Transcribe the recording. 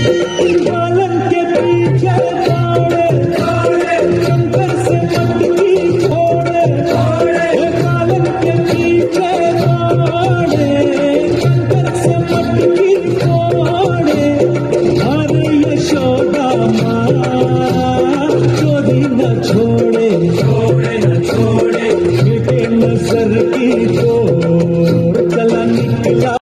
कालन के पीछे दौड़े कंकर से मटकी छोड़े, कालन के पीछे दौड़े कंकर से मटकी छोड़े। अरे यशोदा माँ चोरी न छोड़े, बेटे नजर की चोर चला निकला।